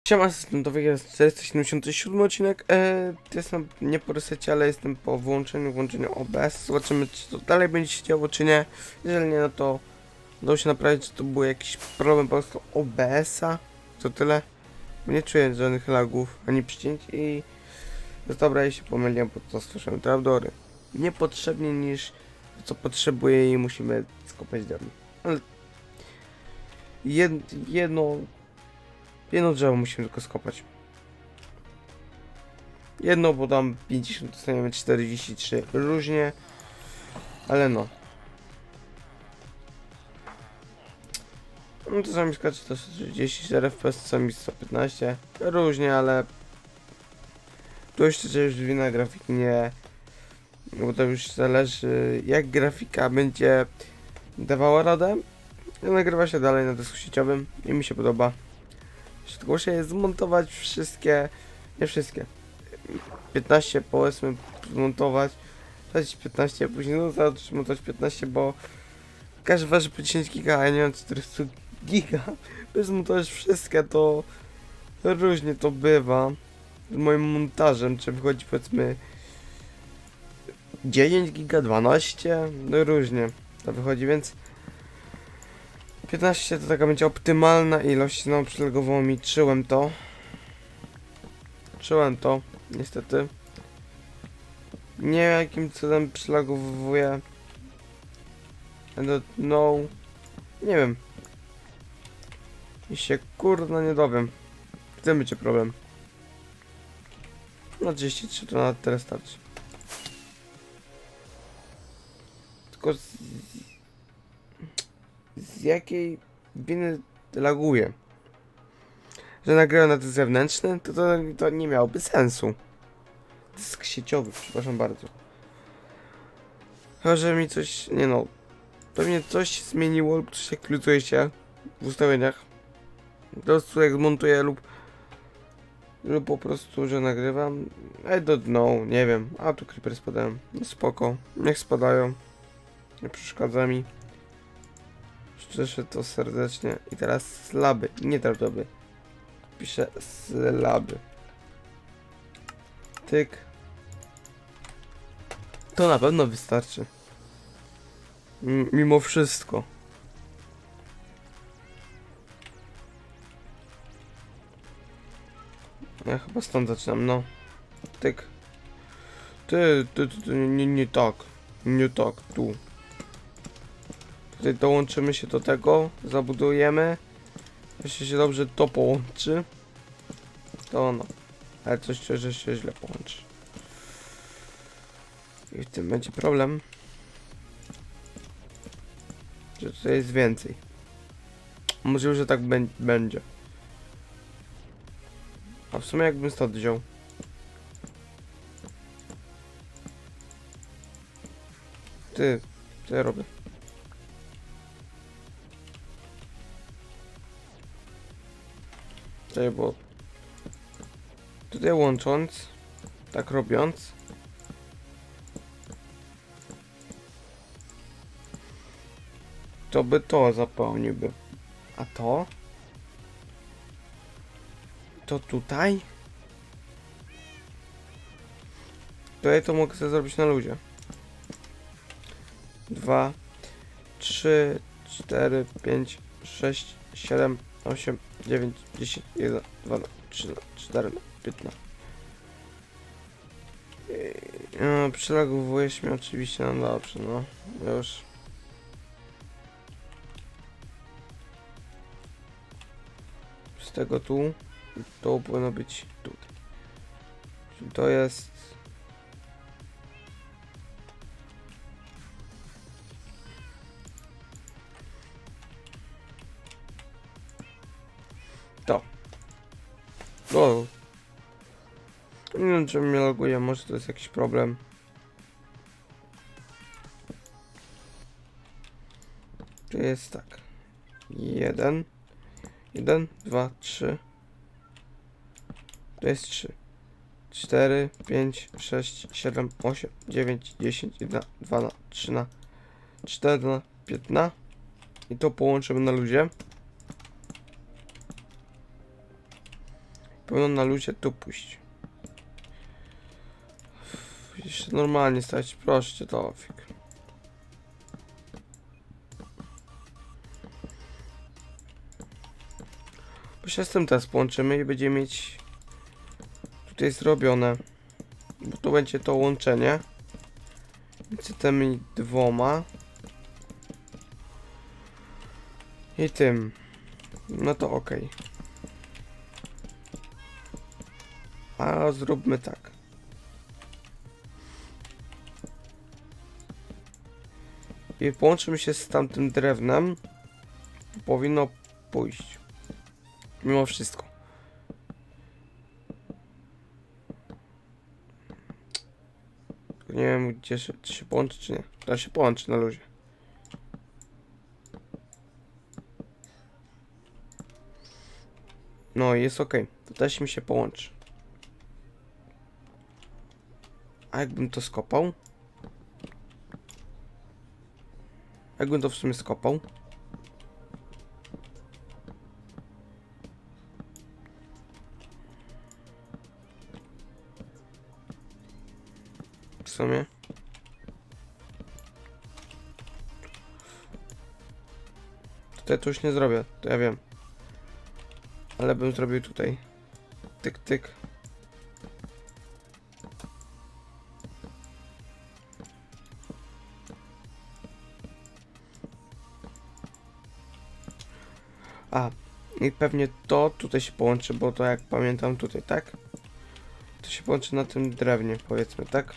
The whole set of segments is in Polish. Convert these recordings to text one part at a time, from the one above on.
Siema, jestem to jest 477 odcinek. Jestem nie po resecie, ale jestem po włączeniu OBS. Zobaczymy, czy to dalej będzie się działo, czy nie. Jeżeli nie, no to udało się naprawić, czy to był jakiś problem po prostu OBS-a. To tyle. Nie czuję żadnych lagów, ani przycięć i jest dobra, ja się pomyliłem, bo to słyszałem trapdory. Niepotrzebnie niż to, co potrzebuję i musimy skopać drewno. Ale jedno drzewo musimy tylko skopać. Jedno, bo tam 50 dostaniemy 43 różnie. Ale no. No to sami skacze to 34 FPS, sami 115. Różnie, ale to już wina grafiki nie. Bo to już zależy, jak grafika będzie dawała radę. Nagrywa się dalej na dysku sieciowym i mi się podoba. Tylko muszę zmontować wszystkie, nie wszystkie, 15 powiedzmy zmontować, 15, później no zmontować 15, bo każdy waży po 10 giga, a ja nie mam 400 giga, by zmontować wszystkie, to różnie to bywa z moim montażem, czy wychodzi powiedzmy 10 giga, 12, no różnie to wychodzi, więc 15 to taka będzie optymalna ilość, no przylegowało mi, czułem to, niestety. Nie wiem jakim cudem przylagowuje. I don't know. Nie wiem. I się kurna nie dowiem. W tym będzie problem. No 33 to na tyle starczy. Tylko z jakiej winy laguje? Że nagrałem na dysk zewnętrzny, to nie miałoby sensu. Dysk sieciowy, przepraszam bardzo. Chyba, że mi coś, nie no, pewnie coś zmieniło lub coś aktualizuje się w ustawieniach. Po prostu jak montuję lub po prostu, że nagrywam. I don't know, nie wiem. A tu creepery spadają. No spoko, niech spadają. Nie przeszkadza mi. Szczerze to serdecznie. I teraz slaby, nie trapdory. Piszę slaby. Tyk. To na pewno wystarczy. Mimo wszystko. Ja chyba stąd zaczynam, no. Tyk. Nie tak. Nie tak, tu. Tutaj dołączymy się do tego, zabudujemy. Jeśli się dobrze to połączy, to no. Ale coś czuję, że się źle połączy. I w tym będzie problem. Że tutaj jest więcej. Możliwe, że tak będzie. A w sumie jakbym stąd wziął. Co ja robię? Tutaj, bo tutaj łącząc, tak robiąc, to by to zapełniłby. A to? To tutaj? Tutaj to mogę sobie zrobić na luzie. 2, 3, 4, 5, 6, 7, 8, 9, 10, 11, 12, 13, 14, 15. No, przylagowujesz mnie oczywiście, no dobrze, no. Już. Z tego tu, to powinno być tutaj. Czyli to jest... To. O. Nie wiem, czy mnie loguje, może to jest jakiś problem. Tu jest tak. 1, 2, 3. To jest 3. 4, 5, 6, 7, 8, 9, 10, 11, 12, 13, 14, 15. I to połączymy na luzie. Powinno na luzie tu pójść. Jeszcze normalnie stać, proszę cię, Tofik. Bo się z tym teraz połączymy i będziemy mieć tutaj zrobione. Bo to będzie to łączenie między tymi dwoma i tym. No to ok. A zróbmy tak. I połączymy się z tamtym drewnem. Powinno pójść. Mimo wszystko. Nie wiem, gdzie się, czy się połączy, czy nie. To się połączy na luzie. No, jest ok. To też mi się połączy. A jakbym to skopał? Jakbym to w sumie skopał? W sumie? Tutaj to już nie zrobię, to ja wiem. Ale bym zrobił tutaj. Tyk, tyk. A, i pewnie to tutaj się połączy, bo to jak pamiętam tutaj, tak? To się połączy na tym drewnie, powiedzmy, tak?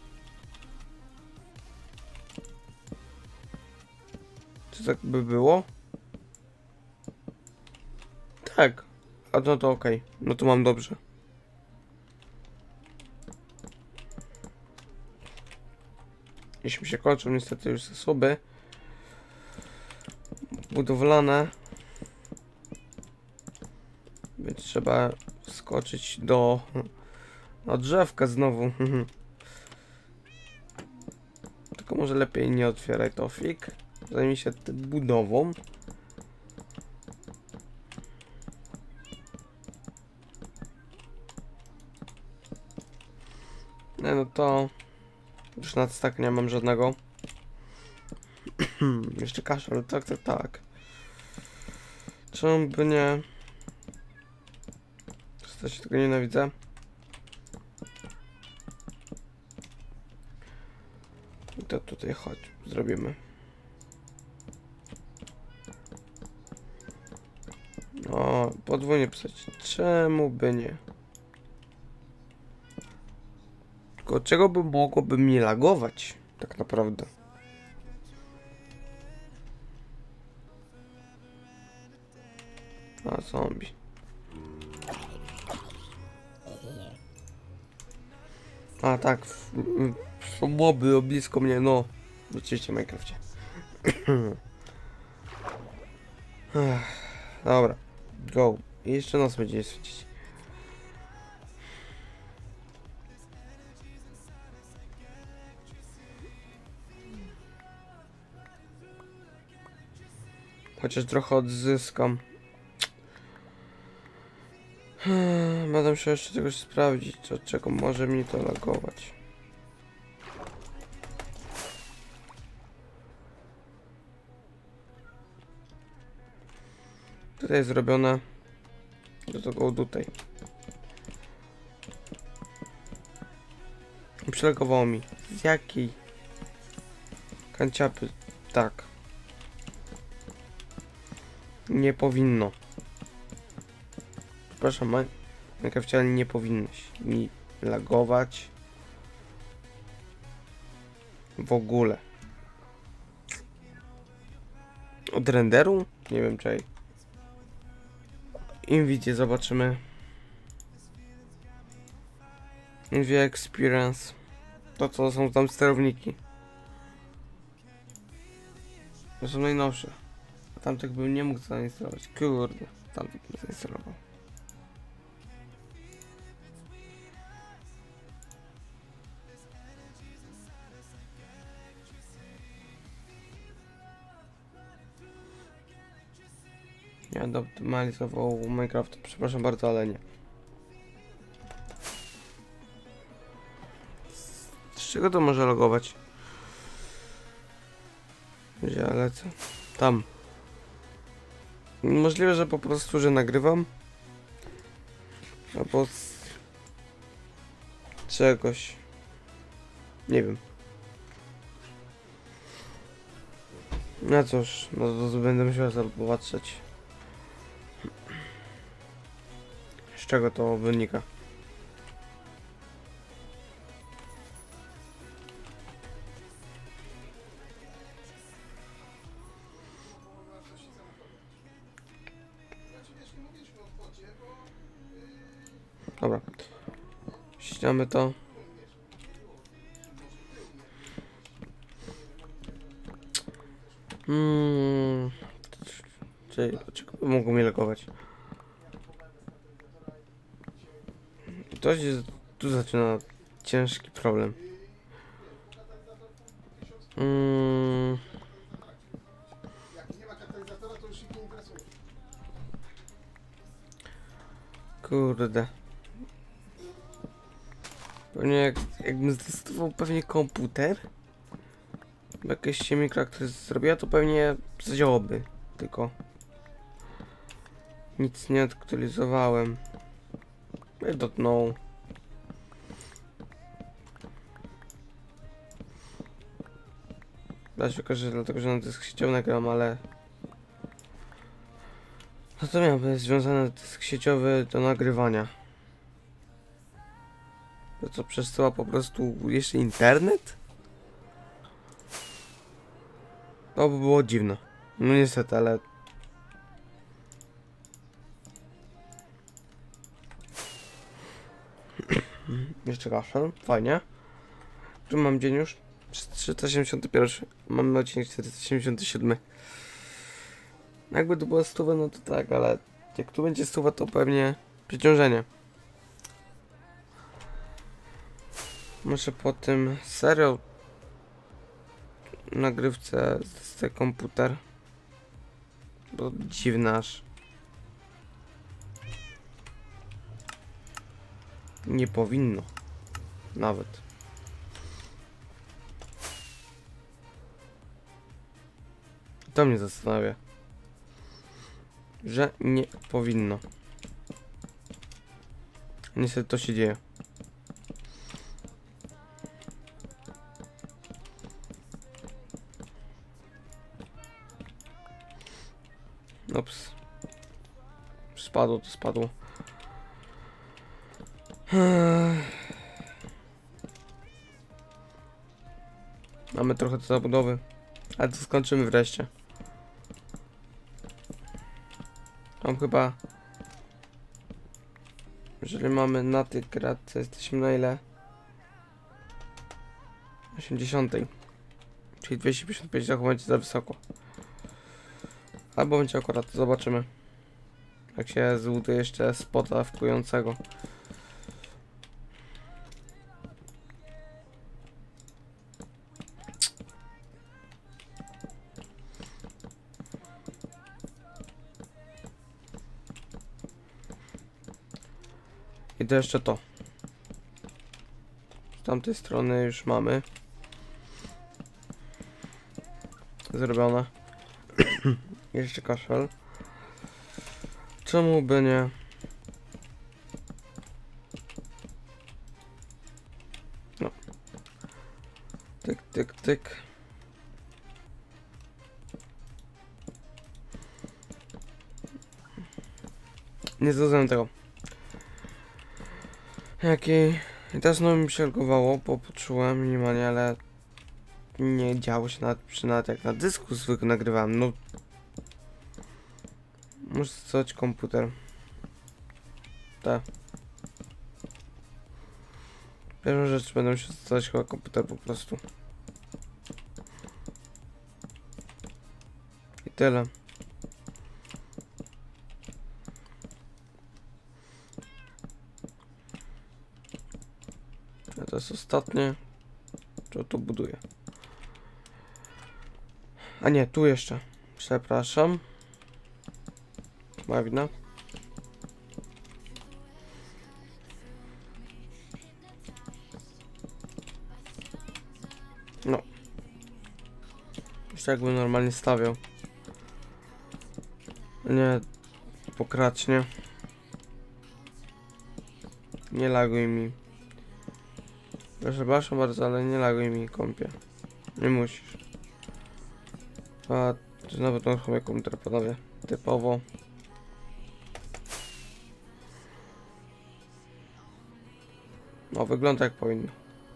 Czy tak by było? Tak. A no to okej. No to mam dobrze. Jeśli mi się kończą niestety już zasoby budowlane, więc trzeba skoczyć do drzewka znowu. Tylko może lepiej nie otwieraj, Tofik. Zajmij się tym budową. Nie, no to już nad tak nie mam żadnego. Jeszcze kaszel, tak, tak, tak. Czemu by nie? Przestać tego nienawidzę. I to tutaj chodź, zrobimy. No, podwójnie pisać. Czemu by nie? Tylko czego by mogłoby mi lagować? Tak naprawdę. A, zombie. A tak, są moby blisko mnie, no. Oczywiście w Minecrafcie. Dobra, go. I jeszcze nos będzie świecić. Chociaż trochę odzyskam. Będę musiał jeszcze czegoś sprawdzić, od czego może mi to lagować. Tutaj jest zrobione. Do tego tutaj. Przylegowało mi. Z jakiej kanciapy? Tak. Nie powinno. Przepraszam, Minecrafcie, nie powinnoś mi lagować. W ogóle. Od renderu? Nie wiem, czej. Nvidia zobaczymy. Nvidia Experience. To co są tam sterowniki. To są najnowsze. A tamtych bym nie mógł zainstalować. Kurde, tamtych bym zainstalował. Ja będę optymalizował Minecraft, przepraszam bardzo, ale nie. czego to może logować? Gdzie ja lecę? Tam. Możliwe, że po prostu, że nagrywam. Albo z czegoś. Nie wiem. No cóż, no to będę musiał zobaczyć. Z czego to wynika? Dobra. Ściąamy to. Czyli dlaczego mogą mnie logować? To się tu zaczyna ciężki problem. Kurde. Pewnie jakbym zdecydował pewnie komputer. Bo jakieś się mikroaktualizacja zrobiła, to pewnie zadziałałoby. Tylko nic nie aktualizowałem. I don't know. Da się okaże, dlatego że na dysk sieciowy nagram, ale no to miał być związane dysk sieciowy do nagrywania. To co, przesyła po prostu jeszcze internet? To by było dziwne. No niestety, ale jeszcze kaszel, fajnie. Tu mam dzień już 371, mamy odcinek 477. Jakby to była 100, no to tak, ale jak tu będzie 100, to pewnie przeciążenie. Muszę po tym serio nagrywce z ten komputer, bo dziwne aż. Nie powinno. Nawet. To mnie zastanawia. Że nie powinno. Niestety to się dzieje. Ops. Spadło to spadło. Mamy trochę do zabudowy, ale to skończymy wreszcie. Tam chyba, jeżeli mamy na tych gradce, jesteśmy na ile? 80. Czyli 255 zachód będzie za wysoko. Albo będzie akurat, zobaczymy. Jak się zbuduje jeszcze spota wkującego. I to jeszcze to. Z tamtej strony już mamy zrobione. Jeszcze kaszel. Czemu by nie? No. Tyk, tyk, tyk. Nie zrozumiałem tego. Jakiej... I teraz znowu mi się logowało, bo poczułem minimalnie, ale nie działo się nawet jak na dysku zwykle nagrywałem. No. Muszę stosować komputer. Tak. Pierwszą rzecz będę musiał stosować chyba komputer po prostu. I tyle. A to jest ostatnie. To tu buduję. A nie, tu jeszcze. Przepraszam. Moja wina. Jeszcze jakby normalnie stawiał. Nie, pokracz, nie. Nie laguj mi. Przepraszam bardzo, ale nie laguj mi, kąpie. Nie musisz. A, znowu tą chyba komputer, panowie. Typowo. No, wygląda jak powinno.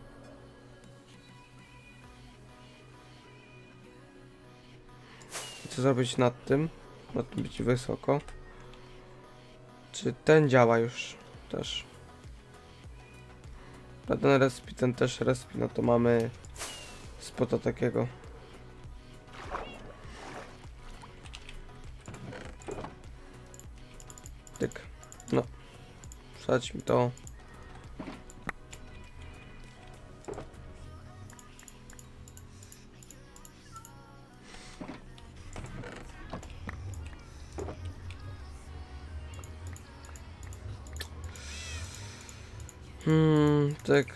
Co zrobić nad tym? Nad tym być wysoko. Czy ten działa już? Też. A ten respi, ten też respi, no to mamy spota takiego. Tyk. No. Wsadź mi to. Tak.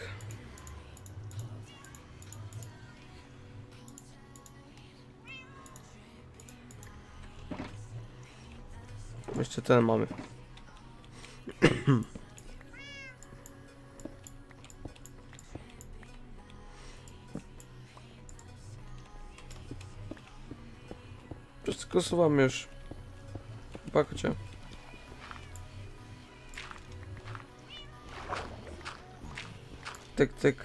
Jeszcze ten mamy. Wszystko suwam już. Patrzcie. Tyk, tyk.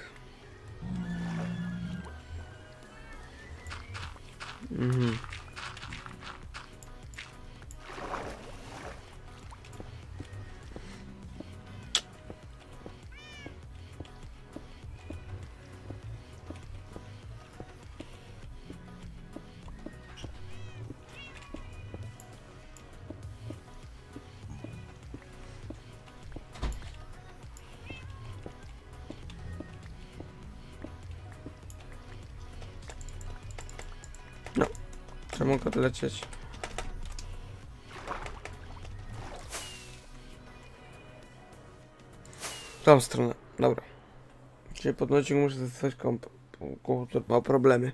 No, czy mogę odlecieć? W tą stronę, dobra. Czyli podnosić muszę zostać komputer ma problemy.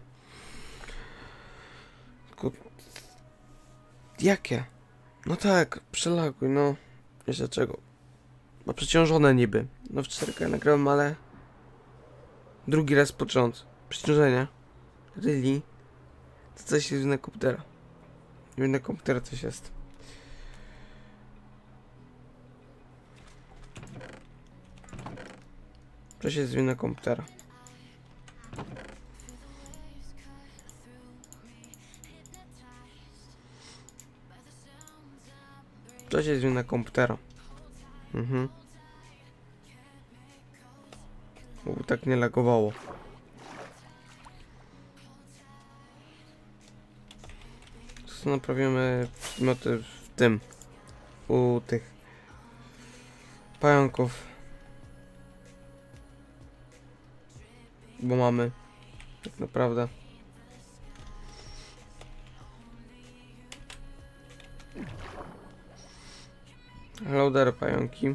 Jakie? No tak, przelaguj, no. Jeszcze czego? Ma przeciążone niby. No w 4K nagrałem, ale... Drugi raz pod rząd. Przeciążenie. Really? To coś jest na komputera. Nie na komputera coś jest. Coś jest wina komputera. Coś jest wina komputera. Bo tak nie lagowało. To naprawimy przedmioty w tym. U tych pająków. Bo mamy tak naprawdę. Loader pająki.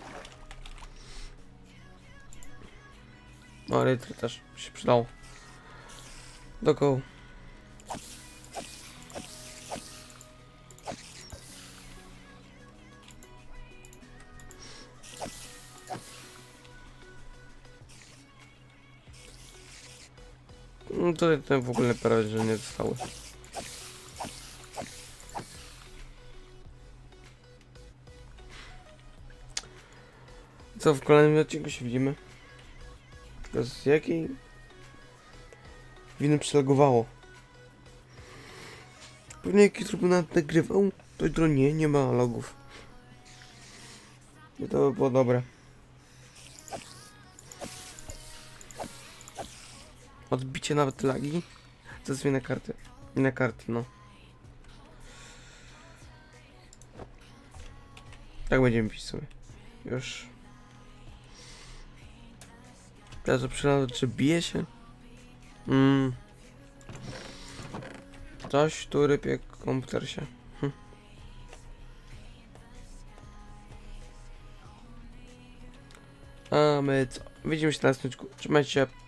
No, litry też się przydało. Do go. No tutaj ten w ogóle prawie, że nie zostały. Co, w kolejnym odcinku się widzimy? Z jakiej winy przelagowało? Pewnie jaki trybunat nagrywał, to jutro nie ma logów. I to by było dobre. Odbicie nawet lagi. To jest wina karty. Wina karty, no. Tak będziemy pisać sobie. Już. Ja to przynajmniej, czy bije się? Coś tu rypie komputer się. A my co? Widzimy się na następnym odcinku. Trzymajcie się.